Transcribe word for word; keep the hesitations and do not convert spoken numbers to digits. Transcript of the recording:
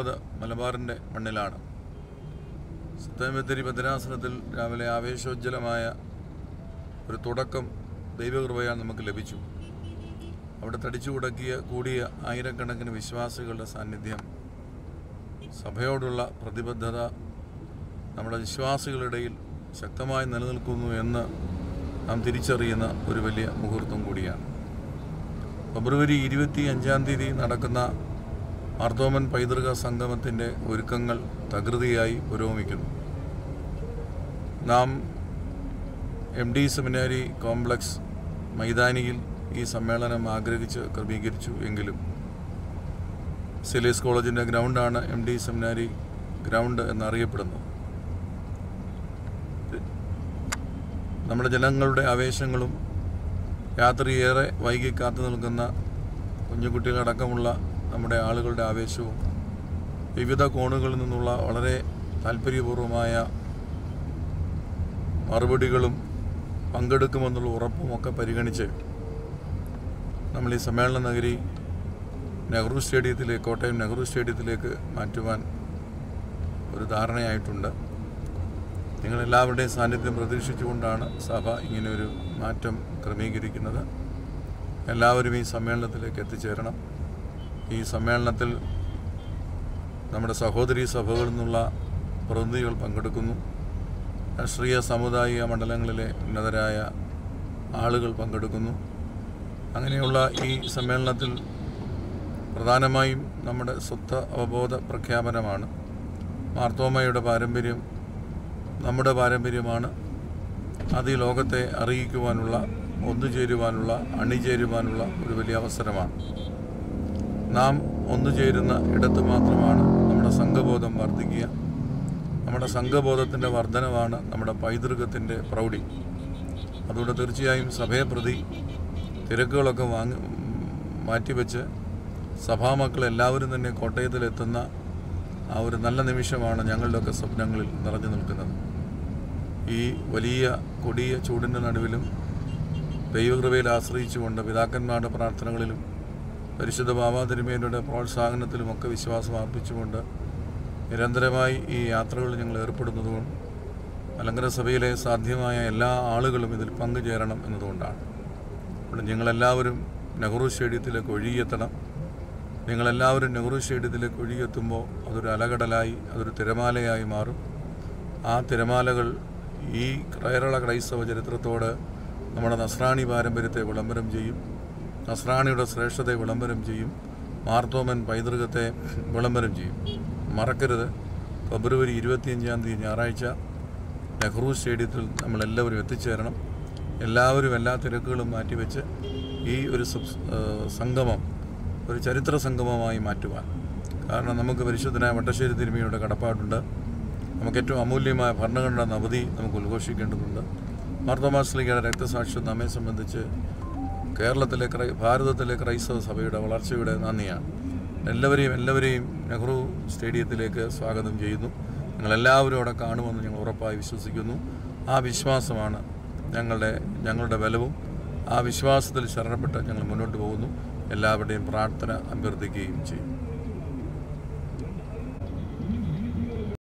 ഉള്ളത് മലബാറിൻ്റെ മണ്ണിലാണ്. സത്യംബത്തേരി ഭദ്രാസനത്തിൽ രാവിലെ ആവേശോജ്വലമായ ഒരു തുടക്കം ദൈവകൃപയാൽ നമുക്ക് ലഭിച്ചു. അവിടെ തടിച്ചു കുടക്കിയ കൂടിയ ആയിരക്കണക്കിന് വിശ്വാസികളുടെ സാന്നിധ്യം, സഭയോടുള്ള പ്രതിബദ്ധത നമ്മുടെ വിശ്വാസികളിടയിൽ ശക്തമായി നിലനിൽക്കുന്നു എന്ന് നാം തിരിച്ചറിയുന്ന ഒരു വലിയ മുഹൂർത്തം കൂടിയാണ്. ഫെബ്രുവരി ഇരുപത്തി അഞ്ചാം തീയതി നടക്കുന്ന മാർത്തോമൻ പൈതൃക സംഗമത്തിൻ്റെ ഒരുക്കങ്ങൾ തകൃതിയായി പുരോഗമിക്കുന്നു. നാം എം ഡി സെമിനാരി കോംപ്ലക്സ് മൈതാനിയിൽ ഈ സമ്മേളനം ആഗ്രഹിച്ച് ക്രമീകരിച്ചു എങ്കിലും സെലീസ് കോളേജിൻ്റെ ഗ്രൗണ്ടാണ് എം ഡി സെമിനാരി ഗ്രൗണ്ട് എന്നറിയപ്പെടുന്നത്. നമ്മുടെ ജനങ്ങളുടെ ആവേശങ്ങളും രാത്രിയേറെ വൈകി കാത്തു നിൽക്കുന്ന കുഞ്ഞുകുട്ടികളടക്കമുള്ള നമ്മുടെ ആളുകളുടെ ആവേശവും വിവിധ കോണുകളിൽ നിന്നുള്ള വളരെ താല്പര്യപൂർവമായ മറുപടികളും പങ്കെടുക്കുമെന്നുള്ള ഉറപ്പുമൊക്കെ പരിഗണിച്ച് നമ്മൾ ഈ സമ്മേളന നഗരി നെഹ്റു സ്റ്റേഡിയത്തിലേക്ക് കോട്ടയം നെഹ്റു സ്റ്റേഡിയത്തിലേക്ക് മാറ്റുവാൻ ഒരു ധാരണയായിട്ടുണ്ട്. നിങ്ങളെല്ലാവരുടെയും സാന്നിധ്യം പ്രതീക്ഷിച്ചുകൊണ്ടാണ് സഭ ഇങ്ങനെയൊരു മാറ്റം ക്രമീകരിക്കുന്നത്. എല്ലാവരും ഈ സമ്മേളനത്തിലേക്ക് എത്തിച്ചേരണം. ഈ സമ്മേളനത്തിൽ നമ്മുടെ സഹോദരി സഭകളിൽ നിന്നുള്ള പ്രതിനിധികൾ പങ്കെടുക്കുന്നു. രാഷ്ട്രീയ സാമുദായിക മണ്ഡലങ്ങളിലെ ഉന്നതരായ ആളുകൾ പങ്കെടുക്കുന്നു. അങ്ങനെയുള്ള ഈ സമ്മേളനത്തിൽ പ്രധാനമായും നമ്മുടെ സ്വത്വ അവബോധ പ്രഖ്യാപനമാണ്. മാർത്തോമയുടെ പാരമ്പര്യം നമ്മുടെ പാരമ്പര്യമാണ്. അത് ഈ ലോകത്തെ അറിയിക്കുവാനുള്ള, ഒന്നുചേരുവാനുള്ള, അണിചേരുവാനുള്ള ഒരു വലിയ അവസരമാണ്. നാം ഒന്നുചേരുന്ന ഇടത്ത് മാത്രമാണ് നമ്മുടെ സംഘബോധം വർദ്ധിക്കുക. നമ്മുടെ സംഘബോധത്തിൻ്റെ വർധനവാണ് നമ്മുടെ പൈതൃകത്തിൻ്റെ പ്രൗഢി. അതുകൊണ്ട് തീർച്ചയായും സഭയെ പ്രതി തിരക്കുകളൊക്കെ വാങ്ങി മാറ്റിവെച്ച് സഭാമക്കൾ എല്ലാവരും തന്നെ കോട്ടയത്തിലെത്തുന്ന ആ ഒരു നല്ല നിമിഷമാണ് ഞങ്ങളുടെയൊക്കെ സ്വപ്നങ്ങളിൽ നിറഞ്ഞു നിൽക്കുന്നത്. ഈ വലിയ കൊടിയ ചൂടിൻ്റെ നടുവിലും ദൈവകൃപയിൽ ആശ്രയിച്ചുകൊണ്ട് പിതാക്കന്മാരുടെ പ്രാർത്ഥനകളിലും പരിശുദ്ധ ബാബാ തിരുമേനിയുടെ പ്രോത്സാഹനത്തിലുമൊക്കെ വിശ്വാസം അർപ്പിച്ചുകൊണ്ട് നിരന്തരമായി ഈ യാത്രകളിൽ ഞങ്ങൾ ഏർപ്പെടുന്നതുകൊണ്ട് മലങ്കര സഭയിലെ സാധ്യമായ എല്ലാ ആളുകളും ഇതിൽ പങ്കുചേരണം എന്നതുകൊണ്ടാണ്. അപ്പോൾ ഞങ്ങളെല്ലാവരും നെഹ്റു സ്റ്റേഡിയത്തിലേക്ക് ഒഴുകിയെത്തണം. നിങ്ങളെല്ലാവരും നെഹ്റു സ്റ്റേഡിയത്തിലേക്ക് ഒഴുകിയെത്തുമ്പോൾ അതൊരു അലകടലായി, അതൊരു തിരമാലയായി മാറും. ആ തിരമാലകൾ ഈ കേരള ക്രൈസ്തവ ചരിത്രത്തോട് നമ്മുടെ നസ്രാണി പാരമ്പര്യത്തെ വിളംബരം ചെയ്യും, നസ്രാണിയുടെ ശ്രേഷ്ഠതയെ വിളംബരം ചെയ്യും, മാർത്തോമൻ പൈതൃകത്തെ വിളംബരം ചെയ്യും. മറക്കരുത്, ഫെബ്രുവരി ഇരുപത്തിയഞ്ചാം തീയതി ഞായറാഴ്ച നെഹ്റു സ്റ്റേഡിയത്തിൽ നമ്മളെല്ലാവരും എത്തിച്ചേരണം. എല്ലാവരും എല്ലാ തിരക്കുകളും മാറ്റിവെച്ച് ഈ ഒരു സംഗമം ഒരു ചരിത്ര സംഗമമായി മാറ്റുവാൻ. കാരണം നമുക്ക് പരിശുദ്ധനായ വട്ടശ്ശേരി തിരുമേനിയുടെ കടപ്പാടുണ്ട്. നമുക്ക് ഏറ്റവും അമൂല്യമായ ഭരണഘടനാ നവതി നമുക്ക് ഉദ്ഘോഷിക്കേണ്ടതുണ്ട്. മാർത്തോമാ ശ്ലീഹയുടെ രക്തസാക്ഷ്യം നമ്മെ സംബന്ധിച്ച് കേരളത്തിലെ ക്രൈ ഭാരതത്തിലെ ക്രൈസ്തവ സഭയുടെ വളർച്ചയുടെ നന്ദിയാണ്. എല്ലാവരെയും എല്ലാവരെയും നെഹ്റു സ്റ്റേഡിയത്തിലേക്ക് സ്വാഗതം ചെയ്യുന്നു. ഞങ്ങളെല്ലാവരും അവിടെ കാണുമെന്ന് ഞങ്ങൾ ഉറപ്പായി വിശ്വസിക്കുന്നു. ആ വിശ്വാസമാണ് ഞങ്ങളുടെ ഞങ്ങളുടെ ബലവും. ആ വിശ്വാസത്തിൽ ശരണപ്പെട്ട് ഞങ്ങൾ മുന്നോട്ട് പോകുന്നു. എല്ലാവരുടെയും പ്രാർത്ഥന അഭ്യർത്ഥിക്കുകയും ചെയ്യും.